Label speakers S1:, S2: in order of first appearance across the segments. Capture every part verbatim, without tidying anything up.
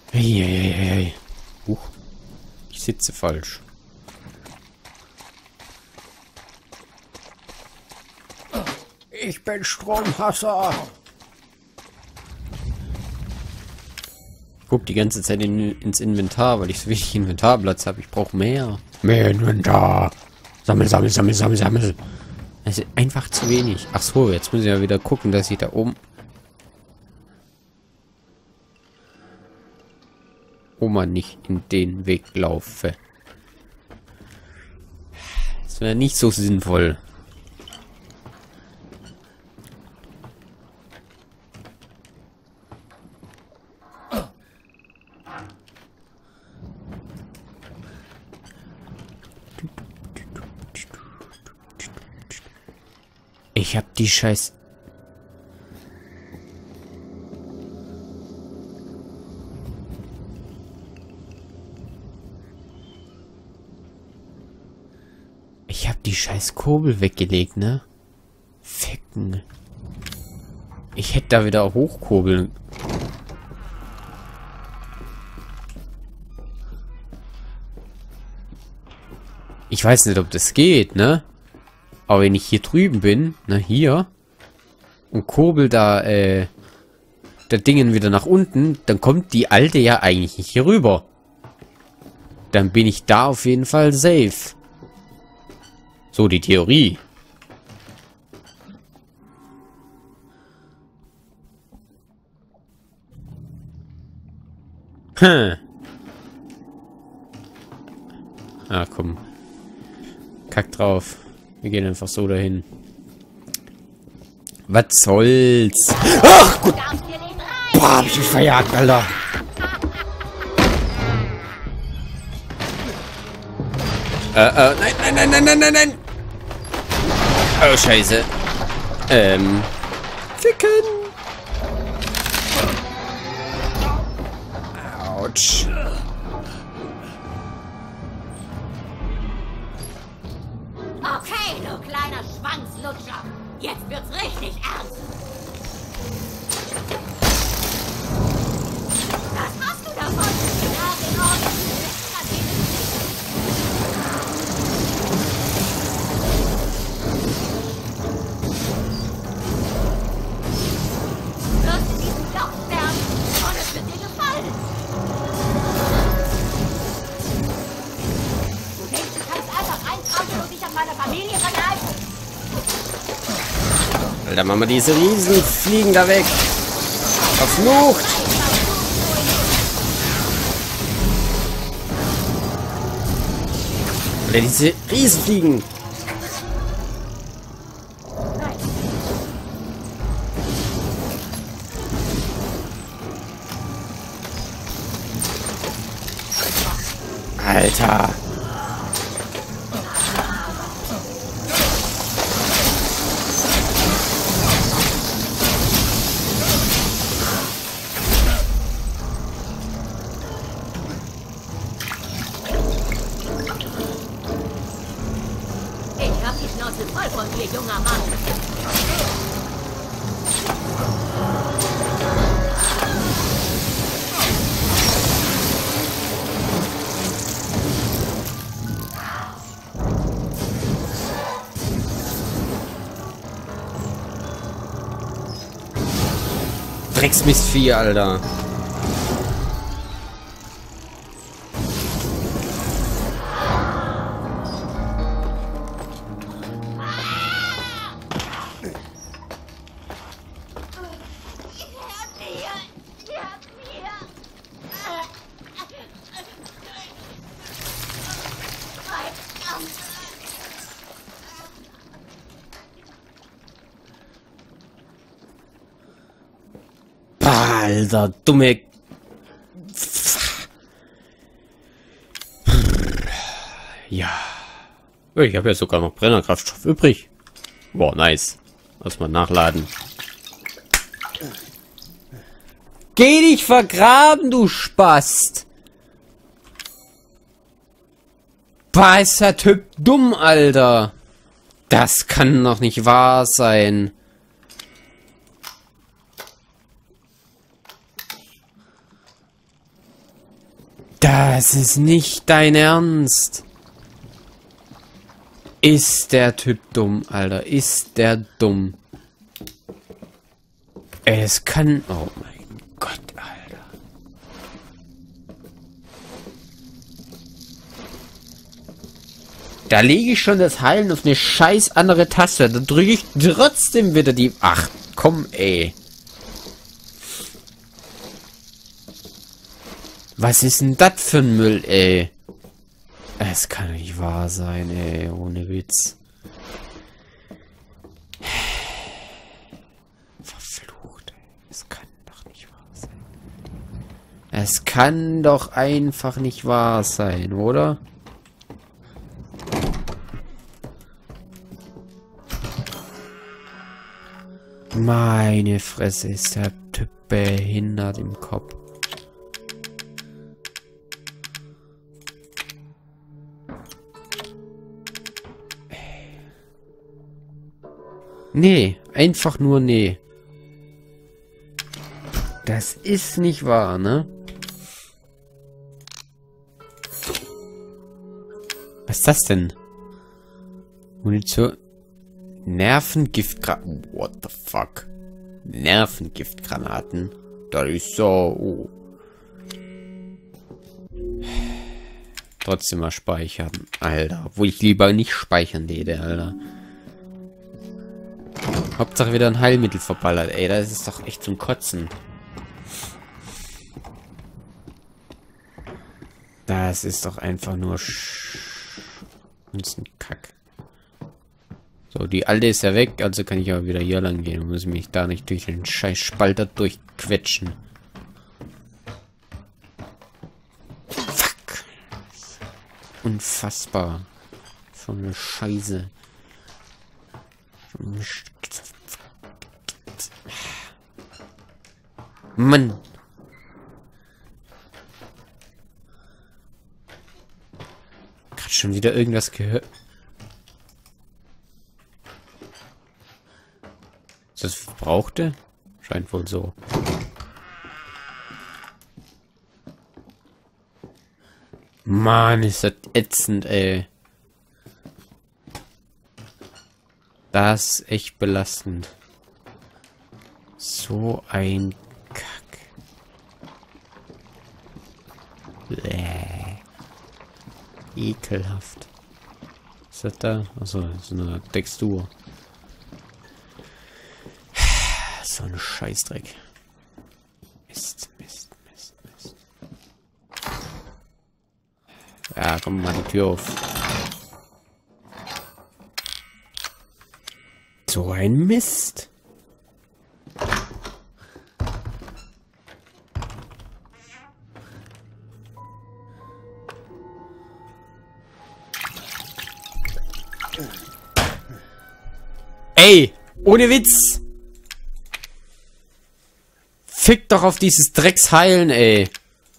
S1: Eieiei. Huch. Ich sitze falsch. Ich bin Stromhasser. Ich guck die ganze Zeit in, ins Inventar, weil ich so wenig Inventarplatz habe. Ich brauche mehr. Mehr Inventar. Sammel, sammel, sammel, sammel, sammel. Das ist einfach zu wenig. Ach so, jetzt muss ich ja wieder gucken, dass ich da oben... Oma nicht in den Weg laufe. Das wäre nicht so sinnvoll. Ich hab die Scheiß... Ich hab die scheiß Kurbel weggelegt, ne? Ficken. Ich hätte da wieder hochkurbeln. Ich weiß nicht, ob das geht, ne? Aber wenn ich hier drüben bin, ne, hier, und kurbel da, äh, der Dingen wieder nach unten, dann kommt die alte ja eigentlich nicht hier rüber. Dann bin ich da auf jeden Fall safe. So die Theorie. Hm. Ah, komm. Kack drauf. Wir gehen einfach so dahin. Was soll's? Ach, gut. Boah, hab ich mich verjagt, Alter. Äh, äh, nein, nein, nein, nein, nein, nein, nein. Oh, scheiße. Ähm. Ficken. Autsch.
S2: Okay, du kleiner Schwanzlutscher. Jetzt wird's richtig ernst. Was hast du davon? Ja, in Ordnung. Du wirst in diesem Loch sterben und es wird dir gefallen. Du denkst, du kannst einfach reintrampeln und dich an meiner Familie vergreifen?
S1: Alter, Mama, diese Riesen fliegen da weg. Verflucht. Alter, diese Riesen fliegen. Alter.
S2: Ich hab die Schnauze voll von dir, junger Mann.
S1: Drecksmistvieh, Alter. Alter, dumme... Ja. Ich habe ja sogar noch Brennerkraftstoff übrig. Boah, nice. Lass mal nachladen. Geh dich vergraben, du Spast! War ist der Typ dumm, Alter? Das kann doch nicht wahr sein. Das ist nicht dein Ernst. Ist der Typ dumm, Alter. Ist der dumm. Es kann... Oh mein Gott, Alter. Da lege ich schon das Heilen auf eine scheiß andere Taste. Da drücke ich trotzdem wieder die... Ach, komm, ey. Was ist denn das für ein Müll, ey? Es kann nicht wahr sein, ey. Ohne Witz. Verflucht, ey. Es kann doch nicht wahr sein. Es kann doch einfach nicht wahr sein, oder? Meine Fresse, ist der Typ behindert im Kopf. Nee, einfach nur nee. Das ist nicht wahr, ne? Was ist das denn? Munition. Nervengiftgranaten. What the fuck? Nervengiftgranaten. Das ist so. Oh. Trotzdem mal speichern. Alter. Wo ich lieber nicht speichern täte, Alter. Hauptsache wieder ein Heilmittel verballert. Ey, das ist doch echt zum Kotzen. Das ist doch einfach nur Sch... Das ist ein Kack. So, die alte ist ja weg, also kann ich aber wieder hier lang gehen. Muss ich mich da nicht durch den scheiß Spalter durchquetschen. Fuck. Unfassbar. So eine Scheiße. Mann. Gerade schon wieder irgendwas gehört. Ist das Verbrauchte? Scheint wohl so. Mann, ist das ätzend, ey. Das ist echt belastend. So ein Kack. Bäh. Ekelhaft. Was ist das da? Achso, so eine Textur. So ein Scheißdreck. Mist, Mist, Mist, Mist. Ja, komm mal die Tür auf. So ein Mist. Ey, ohne Witz. Fick doch auf dieses Drecksheilen, ey.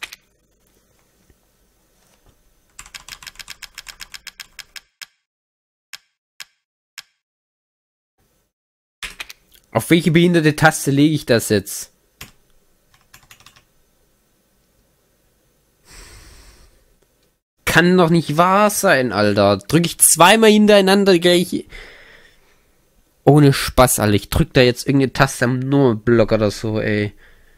S1: Auf welche behinderte Taste lege ich das jetzt? Kann doch nicht wahr sein, Alter. Drücke ich zweimal hintereinander gleich. Ohne Spaß, Alter. Ich drück da jetzt irgendeine Taste am Nummerblock oder so, ey.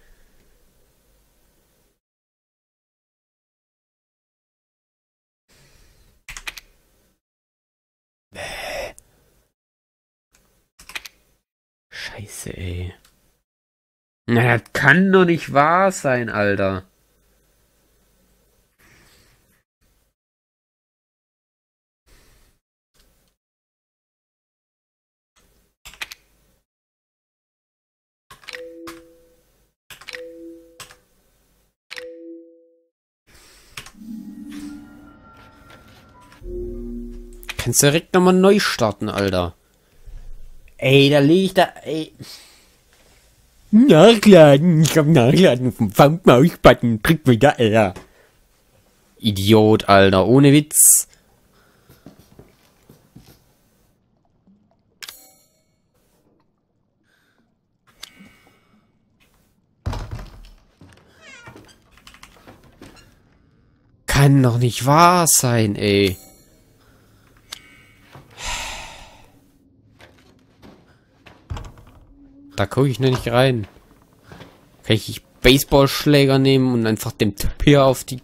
S1: Scheiße, ey. Na, das kann doch nicht wahr sein, Alter. Kannst direkt nochmal neu starten, Alter. Ey, da lege ich da... Ey. Nachladen. Ich hab Nachladen vom Maus-Button. Drück wieder, Alter. Idiot, Alter. Ohne Witz. kann doch nicht wahr sein, ey. Da gucke ich noch nicht rein. Kann ich nicht Baseballschläger nehmen und einfach dem Typ hier auf die...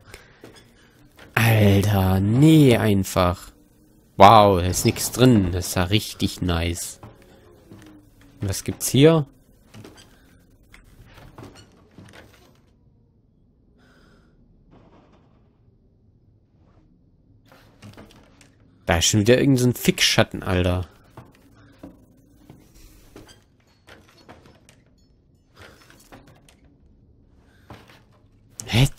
S1: Alter, nee, einfach. Wow, da ist nichts drin. Das ist ja richtig nice. Und was gibt's hier? Da ist schon wieder irgend so ein Fixschatten, Alter. Hä?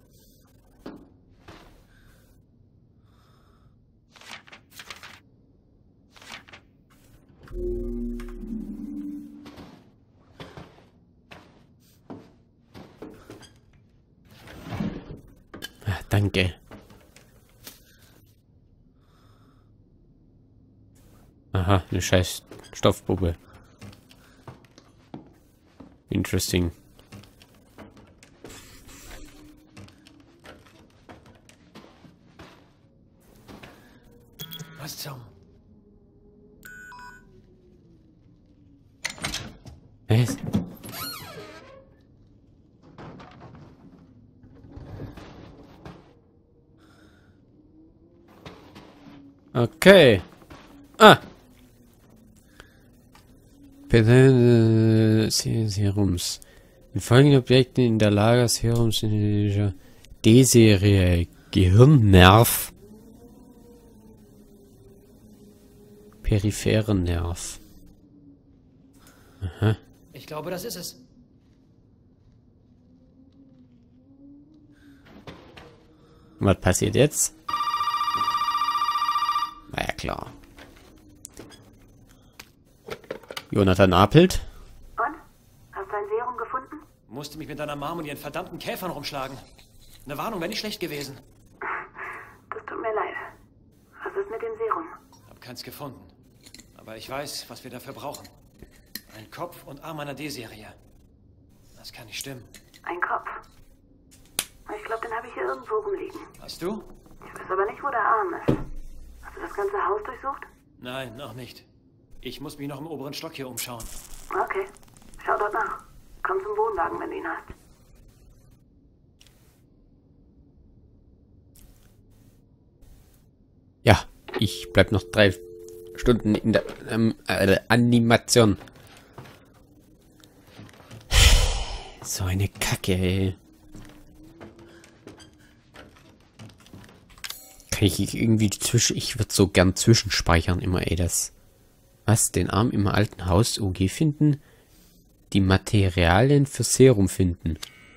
S1: Ah, danke. Aha, eine scheiß Stoffpuppe. Interesting.
S3: Was zum...
S1: Was? Okay. Ah. Bitte Serums. In folgenden Objekten in der Lager Serums in D-Serie Gehirnnerv. Peripheren Nerv. Aha.
S3: Ich glaube, das ist es.
S1: Was passiert jetzt? Na ja, klar. Jonathan Apelt.
S4: Und? Hast du ein Serum gefunden?
S3: Musste mich mit deiner Mom und ihren verdammten Käfern rumschlagen. Eine Warnung wäre nicht schlecht gewesen.
S4: Das tut mir leid. Was ist mit dem Serum?
S3: Hab keins gefunden. Aber ich weiß, was wir dafür brauchen. Ein Kopf und Arm einer D-Serie. Das kann nicht stimmen.
S4: Ein Kopf. Ich glaube, den habe ich hier irgendwo rumliegen.
S3: Hast du?
S4: Ich weiß aber nicht, wo der Arm ist. Hast du das ganze Haus durchsucht?
S3: Nein, noch nicht. Ich muss mich noch im oberen Stock hier umschauen.
S4: Okay. Schau dort nach. Komm zum Wohnwagen, wenn du ihn hast.
S1: Ja, ich bleib noch drei Stunden in der ähm, äh, Animation. So eine Kacke, ey. Kann ich irgendwie zwischen... Ich würde so gern zwischenspeichern immer, ey, das... Was? Den Arm im alten Haus O G finden? Die Materialien für Serum finden.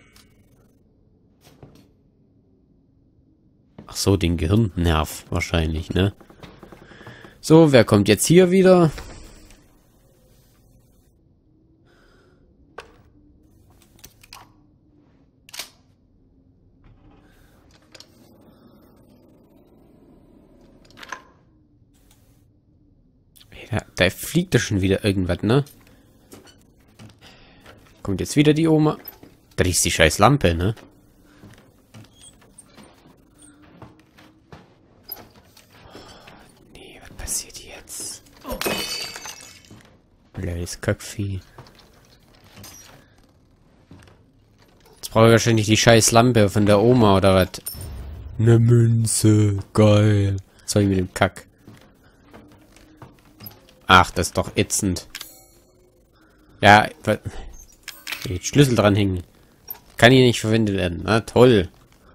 S1: Ach so, den Gehirnnerv wahrscheinlich, ne? So, wer kommt jetzt hier wieder? Da, da fliegt da schon wieder irgendwas, ne? Kommt jetzt wieder die Oma. Da ist die scheiß Lampe, ne? Nee, was passiert jetzt? Blödes Kackvieh. Jetzt brauche ich wahrscheinlich die scheiß Lampe von der Oma oder was? Ne Münze, geil. Was soll ich mit dem Kack? Ach, das ist doch ätzend. Ja, jetzt Schlüssel dranhängen. Kann hier nicht verwendet werden. Na toll.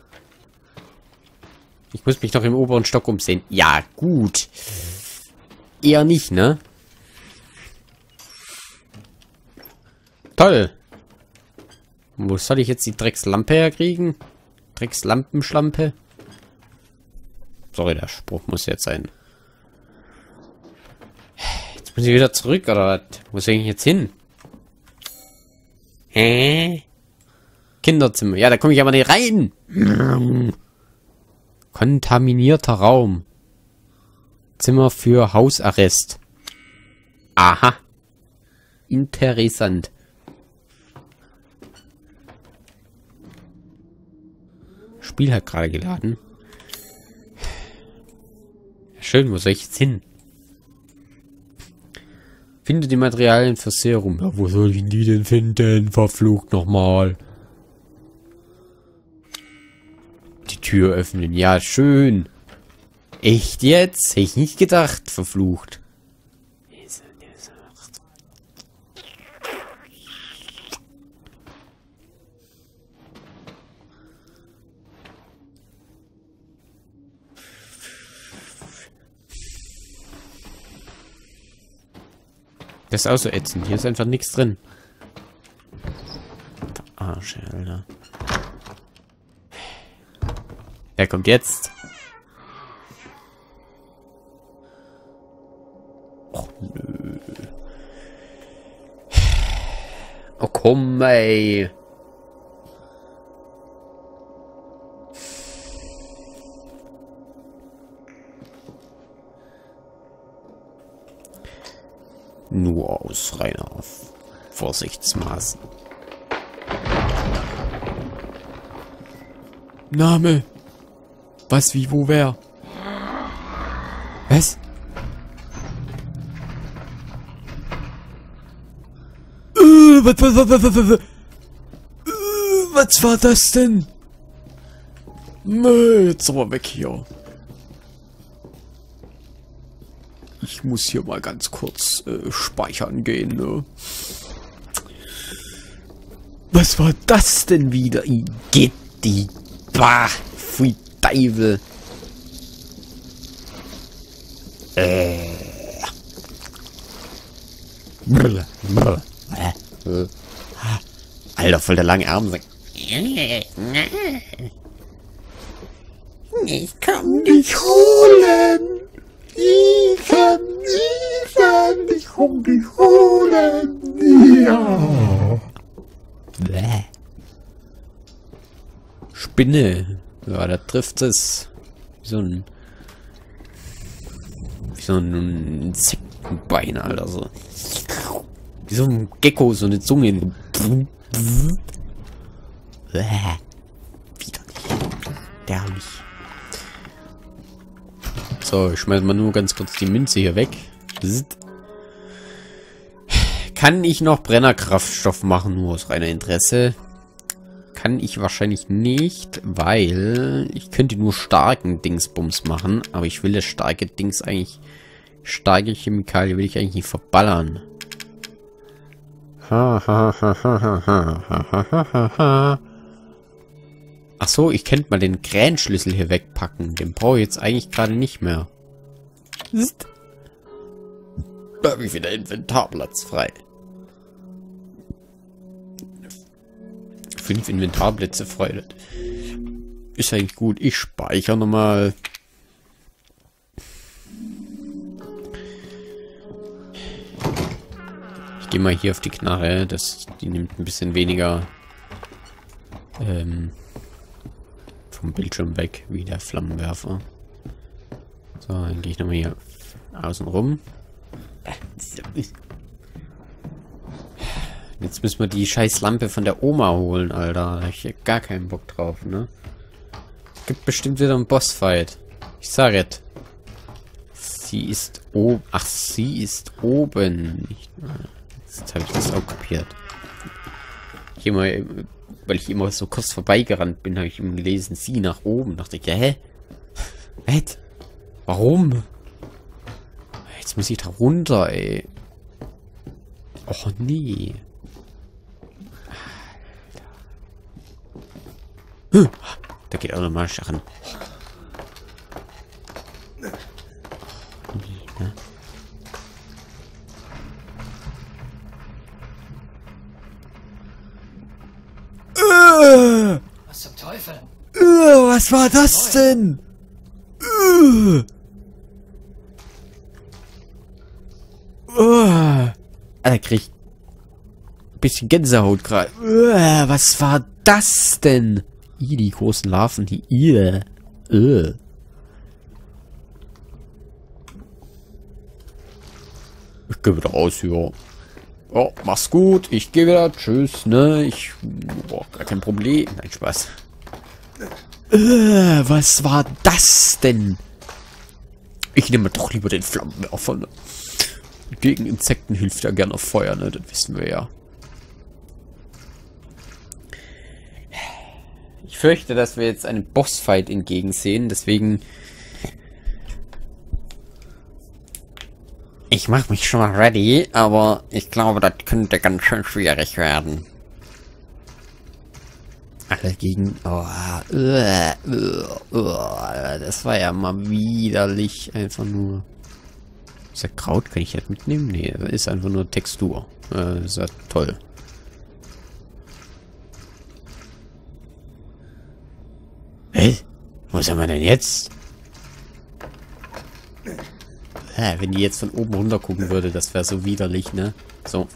S1: Ich muss mich noch im oberen Stock umsehen. Ja, gut. Eher nicht, ne? Toll. Wo soll ich jetzt die Dreckslampe herkriegen? Dreckslampenschlampe? Sorry, der Spruch muss jetzt sein. Muss ich wieder zurück, oder was? Wo soll ich jetzt hin? Hä? Kinderzimmer. Ja, da komme ich aber nicht rein. Kontaminierter Raum. Zimmer für Hausarrest. Aha. Interessant. Spiel hat gerade geladen. Ja, schön, wo soll ich jetzt hin? Finde die Materialien für Serum. Ja, wo soll ich die denn finden? Verflucht nochmal. Die Tür öffnen. Ja, schön. Echt jetzt? Hätte ich nicht gedacht. Verflucht. Das ist auch so ätzend. Hier ist einfach nichts drin. Verarsche, Alter. Wer kommt jetzt? Och, nö. Oh, komm, ey. Nur aus reiner Vorsichtsmaßen. Name. Was, wie, wo, wer? Was? Äh, was, was, was, was, was, was, äh, was war das denn? Nö, jetzt aber weg hier. Ich muss hier mal ganz kurz äh, speichern gehen, ne? Was war das denn wieder? Geht die Bah, pfui Teufel. Äh. Brr, brr, äh, äh. Alter, voll der lange Arm. Ich komm dich holen. Ethan, Ethan, ich komm dich holen. Ja. Bäh. Spinne. Ja, da trifft es. Wie so ein... Wie so ein Insektenbein, Alter. So. Wie so ein Gecko, so eine Zunge. Bäh. Widerlich. Derlich. So, ich schmeiß mal nur ganz kurz die Münze hier weg. Kann ich noch Brennerkraftstoff machen, nur aus reiner Interesse? Kann ich wahrscheinlich nicht, weil ich könnte nur starken Dingsbums machen, aber ich will das starke Dings eigentlich, starke Chemikalie will ich eigentlich nicht verballern. Ha, ha, ha, ha, ha, ha, ha, ha, ha. Ach so, ich könnte mal den Krähenschlüssel hier wegpacken. Den brauche ich jetzt eigentlich gerade nicht mehr. Da habe ich wieder Inventarplatz frei. Fünf Inventarplätze frei. Ist eigentlich gut. Ich speichere nochmal. Ich gehe mal hier auf die Knarre. Das, die nimmt ein bisschen weniger ähm, vom Bildschirm weg, wie der Flammenwerfer. So, dann gehe ich nochmal hier außen rum. Jetzt müssen wir die scheiß Lampe von der Oma holen, Alter. Da habe ich ja gar keinen Bock drauf, ne? Gibt bestimmt wieder einen Bossfight. Ich sage es. Sie ist oben. Ach, sie ist oben. Ich, jetzt habe ich das auch kopiert. Ich immer, weil ich immer so kurz vorbeigerannt bin, habe ich immer gelesen, sie nach oben. Dachte ich, ja, hä? Was? Warum? Jetzt muss ich da runter, ey. Och, nee. Alter. Da geht auch nochmal Schachen. Nee, ne?
S3: Was zum Teufel?
S1: Was war das denn? Alter, krieg ich ein bisschen Gänsehaut gerade. Was war das denn? Ih, die großen Larven, die ihr. Uh. Ich geh wieder raus hier. Oh, mach's gut. Ich gehe wieder. Tschüss, ne? Ich. Boah, gar kein Problem. Nein, Spaß. Äh, was war das denn? Ich nehme doch lieber den Flammenwerfer, ne? Gegen Insekten hilft ja gerne Feuer, ne? Das wissen wir ja. Ich fürchte, dass wir jetzt einen Bossfight entgegensehen, deswegen... Ich mache mich schon mal ready, aber ich glaube, das könnte ganz schön schwierig werden. Alle gegen... Oh, uh, uh, uh, das war ja mal widerlich, einfach nur... Ist das Kraut? Kann ich das mitnehmen? Nee, das ist einfach nur Textur. Äh, das ist ja toll. Hä? Wo sind wir denn jetzt? Hä, wenn die jetzt von oben runter gucken würde, das wäre so widerlich, ne? So.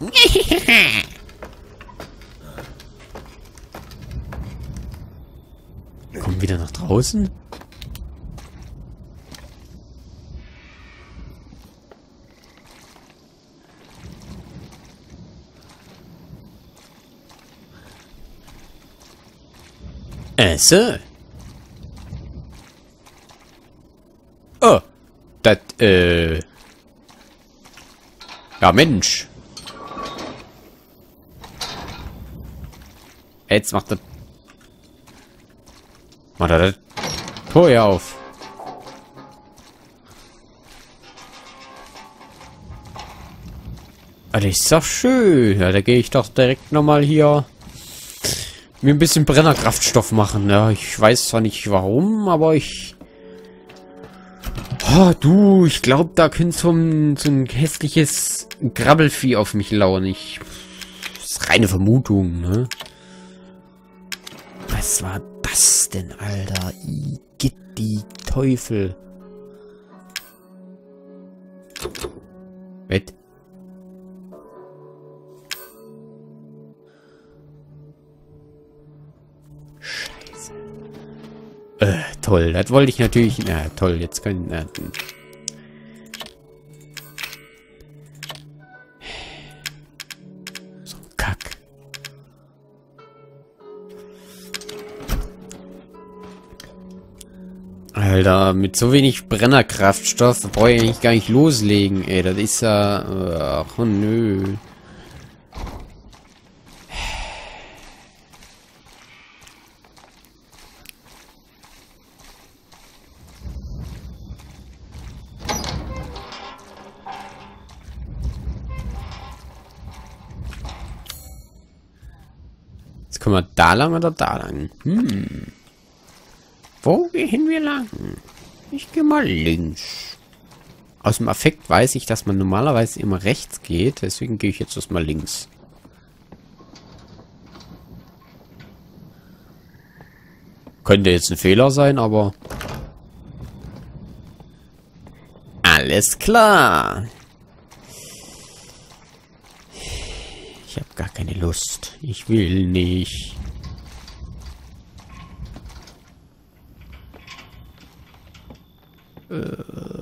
S1: Kommen wieder nach draußen? Äh, so. Oh. Das, äh... Ja, Mensch. Jetzt macht er... Macht er das Tor hier auf. Ah, das ist doch schön. Ja, da gehe ich doch direkt nochmal hier... mir ein bisschen Brennerkraftstoff machen. Ja, ich weiß zwar nicht warum, aber ich... Oh, du, ich glaube, da könnte so ein, so ein hässliches Grabbelvieh auf mich lauern. Ich... Das ist reine Vermutung, ne? Was war das denn, Alter? Igitt, Teufel. Wett. Äh, toll, das wollte ich natürlich... Na, toll, jetzt können... Äh, so ein Kack. Alter, mit so wenig Brennerkraftstoff brauche ich eigentlich gar nicht loslegen, ey. Das ist ja... Ach, oh, nö. Können wir da lang oder da lang? Hm. Wo gehen wir lang? Ich gehe mal links. Aus dem Affekt weiß ich, dass man normalerweise immer rechts geht. Deswegen gehe ich jetzt erstmal links. Könnte jetzt ein Fehler sein, aber... Alles klar. Ich habe gar keine Lust. Ich will nicht. Äh.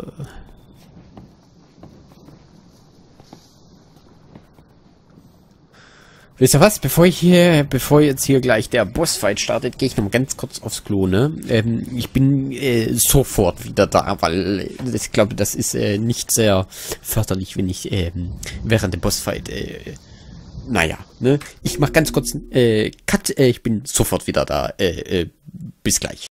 S1: Wisst ihr was? Bevor ich hier, bevor jetzt hier gleich der Bossfight startet, gehe ich noch mal ganz kurz aufs Klo, ne? Ähm, ich bin äh, sofort wieder da, weil ich glaube, das ist äh, nicht sehr förderlich, wenn ich ähm, während dem Bossfight äh, naja, ne? Ich mach ganz kurz äh, Cut. Äh, ich bin sofort wieder da. Äh, äh, bis gleich.